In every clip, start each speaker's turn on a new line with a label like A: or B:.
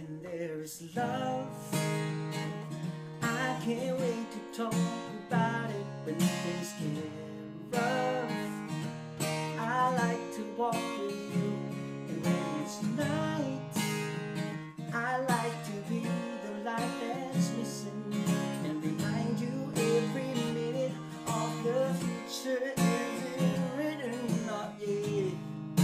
A: When there is love, I can't wait to talk about it. When things get rough, I like to walk with you. And when it's night, I like to be the light that's missing, and remind you every minute of the future isn't written, not yet.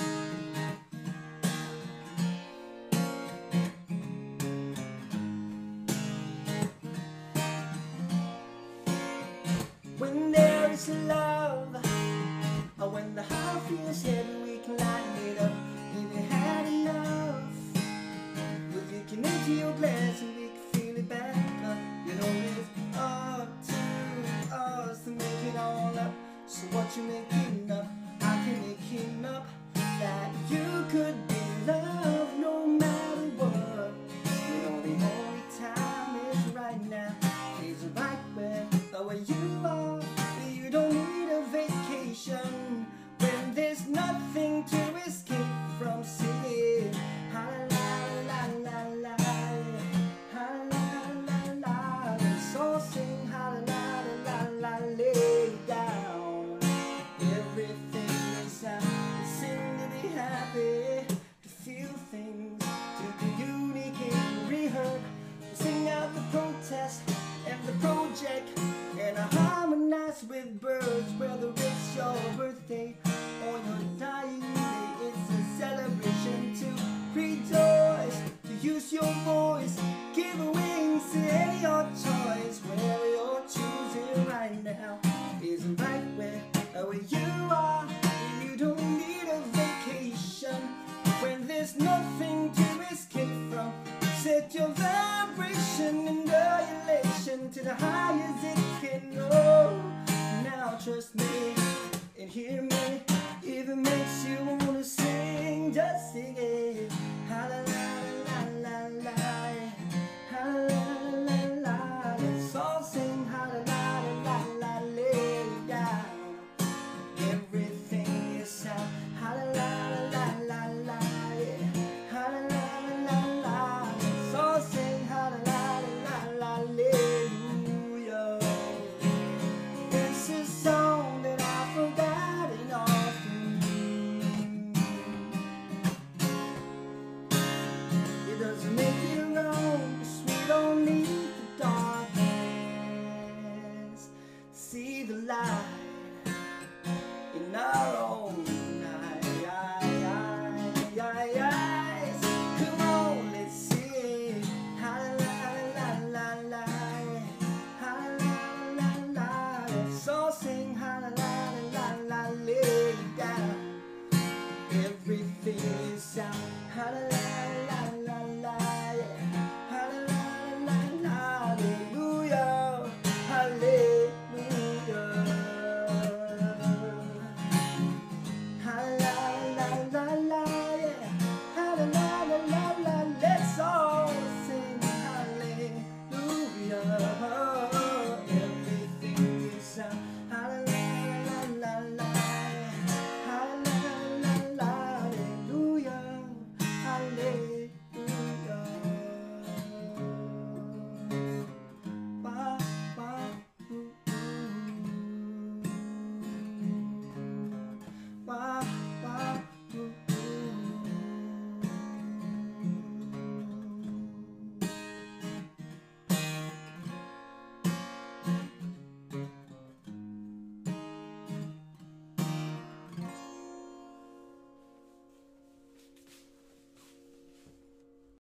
A: When there is love, or when the heart feels heavy, we can lighten it up. If you had enough, well, you can empty your glass and we can fill it back up. You know it's up to us to make it all up. So what you making up, I can make enough that you could be loved no matter what. You know the only time is right now, is right where you are. You don't need a vacation when there's nothing to escape from singing. Ha la la la la, ha la la la. Let's all sing ha la la la la. Lay down, everything is out. Sing to be happy, to feel things, to be unique and reheard. Sing out the protest and the project, and I harmonize with birds. Whether it's your birthday or your dying day, it's a celebration to rejoice, to use your voice, give wings to any your choice. Where you're choosing right now is right where you are. You don't need a vacation when there's nothing to escape from. Set your vibration and elation to the highest it can go. Now trust me and hear me. If it makes you wanna sing, just sing it. Ha la la la la la, ha la la la. Let's all sing ha la la la la. Lay it down, everything is out. Ha la la la la la, ha la la la la. Let's all sing ha la la la la. Hallelujah. It's a song that I've forgotten often. It doesn't make it wrong, 'cause we don't need the darkness, see the light.